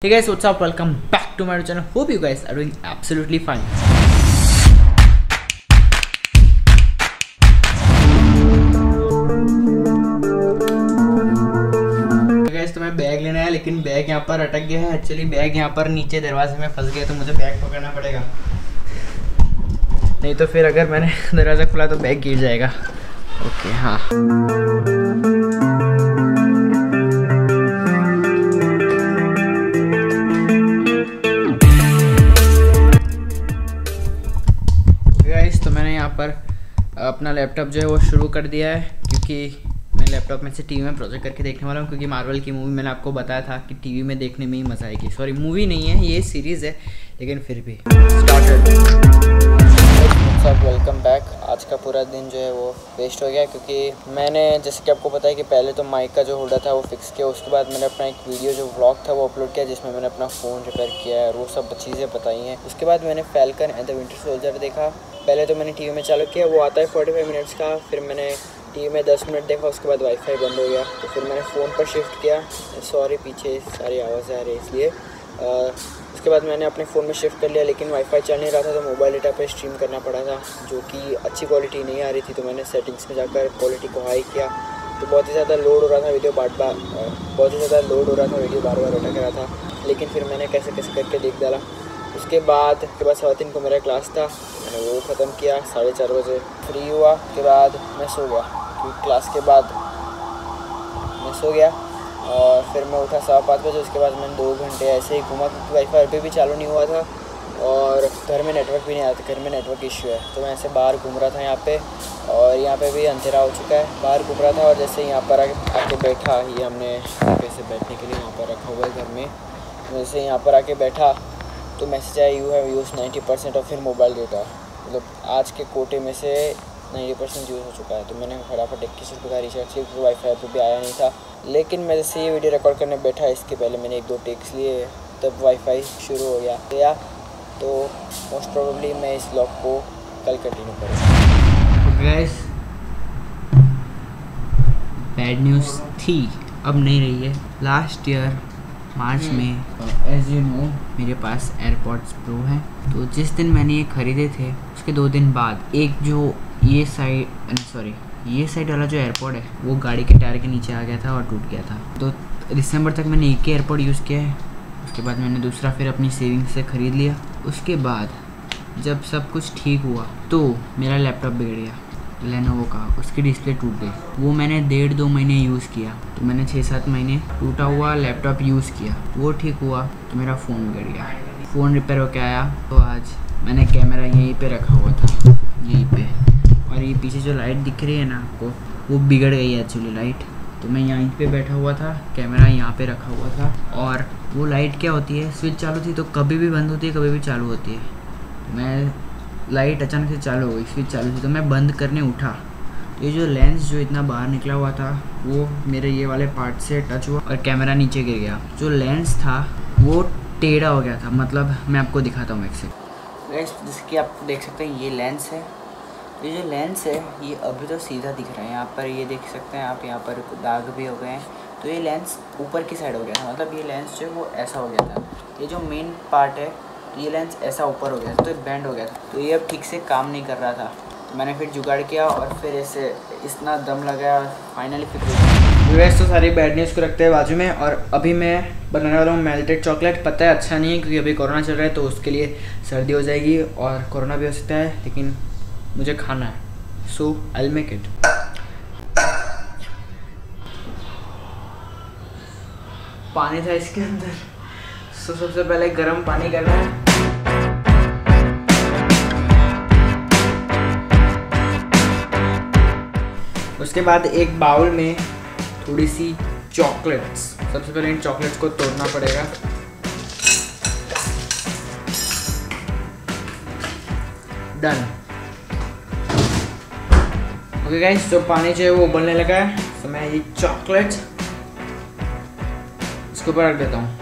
Hey guys, what's up? Welcome back to my channel. Hope you guys are doing absolutely fine. Guys, तो मैं bag लेना है लेकिन bag यहाँ पर अटक गया है। एक्चुअली बैग यहाँ पर नीचे दरवाजे में फंस गया तो मुझे बैग पकड़ना पड़ेगा, नहीं तो फिर अगर मैंने दरवाज़ा खुला तो बैग गिर जाएगा। ओके हाँ, तो मैंने यहाँ पर अपना लैपटॉप जो है वो शुरू कर दिया है, क्योंकि मैं लैपटॉप में से टीवी में प्रोजेक्ट करके देखने वाला हूँ। क्योंकि मार्वल की मूवी मैंने आपको बताया था कि टीवी में देखने में ही मज़ा आएगी। सॉरी, मूवी नहीं है, ये सीरीज़ है, लेकिन फिर भी सब वेलकम बैक। आज का पूरा दिन जो है वो वेस्ट हो गया, क्योंकि मैंने जैसे कि आपको पता है कि पहले तो माइक का जो होल्डर था वो फिक्स किया। उसके बाद मैंने अपना एक वीडियो जो व्लॉग था वो अपलोड किया, जिसमें मैंने अपना फ़ोन रिपेयर किया है और वो सब चीज़ें बताई हैं। उसके बाद मैंने falcon and the winter soldier देखा। पहले तो मैंने टीवी में चालू किया, वो आता है 45 मिनट्स का। फिर मैंने टीवी में 10 मिनट देखा, उसके बाद वाईफाई बंद हो गया, तो फिर मैंने फ़ोन पर शिफ्ट किया। सॉरी, पीछे सारी आवाज़ें आ रही है इसलिए। उसके बाद मैंने अपने फ़ोन में शिफ्ट कर लिया, लेकिन वाईफाई चल नहीं रहा था, तो मोबाइल डेटा पे स्ट्रीम करना पड़ा था, जो कि अच्छी क्वालिटी नहीं आ रही थी। तो मैंने सेटिंग्स में जाकर क्वालिटी को हाई किया, तो बहुत ही ज़्यादा लोड हो रहा था वीडियो, बार बार अटक रहा था। लेकिन फिर मैंने कैसे करके देख डाला। उसके बाद साढ़े 3 को मेरा क्लास था, मैंने वो ख़त्म किया। 4:30 बजे फ्री हुआ, उसके बाद मैं सो गया, क्योंकि क्लास के बाद मैं सो गया। और फिर मैं उठा 5:15 बजे। उसके बाद मैंने 2 घंटे ऐसे ही घूमा, क्योंकि वाईफाई अभी भी चालू नहीं हुआ था और घर में नेटवर्क भी नहीं आया था। घर में नेटवर्क इश्यू है, तो मैं ऐसे बाहर घूम रहा था यहाँ पे, और यहाँ पे भी अंधेरा हो चुका है। बाहर घूम रहा था और जैसे यहाँ पर आके बैठा, ये हमने कैसे बैठने के लिए यहाँ पर रखा हुआ है घर में। जैसे यहाँ पर आके बैठा तो मैसेज आया, you have use 90% of your mobile data. मतलब आज के कोटे में से 90% यूज़ हो चुका है। तो मैंने फटाफट 21 रुपये का रिचार्ज किया, क्योंकि वाईफाई पे भी आया नहीं था। लेकिन मैं जैसे ये वीडियो रिकॉर्ड करने बैठा, इसके पहले मैंने 1-2 टेक्स लिए, तब वाईफाई शुरू हो गया। तो मोस्ट प्रोबेबली मैं इस ब्लॉग को कल कंटिन्यू करूँगा। गाइस, बैड न्यूज़ थी, अब नहीं रही है। लास्ट ईयर मार्च में एज यू नो मेरे पास एयरपॉड्स प्रो है। तो जिस दिन मैंने ये ख़रीदे थे उसके 2 दिन बाद एक जो ये साइड वाला जो एयरपॉड है वो गाड़ी के टायर के नीचे आ गया था और टूट गया था। तो दिसंबर तक मैंने एक ही एयरपॉड यूज़ किया है। उसके बाद मैंने दूसरा फिर अपनी सेविंग से ख़रीद लिया। उसके बाद जब सब कुछ ठीक हुआ तो मेरा लैपटॉप बिगड़ गया, लेनोवो का। उसकी डिस्प्ले टूट गई। वो मैंने 1.5-2 महीने यूज़ किया, तो मैंने 6-7 महीने टूटा हुआ लैपटॉप यूज़ किया। वो ठीक हुआ तो मेरा फ़ोन बिगड़ गया। फ़ोन रिपेयर होकर आया तो आज मैंने कैमरा यहीं पे रखा हुआ था, यहीं पे। और ये पीछे जो लाइट दिख रही है ना आपको, वो बिगड़ गई है एक्चुअली लाइट। तो मैं यहीं पे बैठा हुआ था, कैमरा यहाँ पे रखा हुआ था, और वो लाइट क्या होती है, स्विच चालू थी तो कभी भी बंद होती है, कभी भी चालू होती है। मैं लाइट अचानक से चालू हो गई, स्विच चालू थी, तो मैं बंद करने उठा तो ये जो लेंस जो इतना बाहर निकला हुआ था वो मेरे ये वाले पार्ट से टच हुआ और कैमरा नीचे गिर गया। जो लेंस था वो टेढ़ा हो गया था। मतलब मैं आपको दिखाता हूँ एक सेकंड। जैसे कि आप देख सकते हैं ये लेंस है। ये जो लेंस है ये अभी तो सीधा दिख रहा है, यहाँ पर ये देख सकते हैं आप, यहाँ पर दाग भी हो गए हैं। तो ये लेंस ऊपर की साइड हो गया था, मतलब ये लेंस जो है वो ऐसा हो गया था। ये जो मेन पार्ट है ये लेंस ऐसा ऊपर हो गया था, तो ये बेंड हो गया था, तो ये अब ठीक से काम नहीं कर रहा था। तो मैंने फिर जुगाड़ किया और फिर ऐसे इतना दम लगाया, फाइनली फिर वैसे तो सारी बैड न्यूज़ को रखते हैं बाजू में। और अभी मैं बनाने वाला हूँ मेल्टेड चॉकलेट। पता है अच्छा नहीं है, क्योंकि अभी कोरोना चल रहा है, तो उसके लिए सर्दी हो जाएगी और कोरोना भी हो सकता है, लेकिन मुझे खाना है, so I will make it. पानी था इसके अंदर, सो सबसे पहले गर्म पानी करना है। उसके बाद एक बाउल में थोड़ी सी चॉकलेट्स, सबसे पहले इन चॉकलेट्स को तोड़ना पड़ेगा। डन। ओके गाइस, तो पानी जो है वो उबलने लगा है, तो मैं ये चॉकलेट इसके ऊपर रख देता हूँ।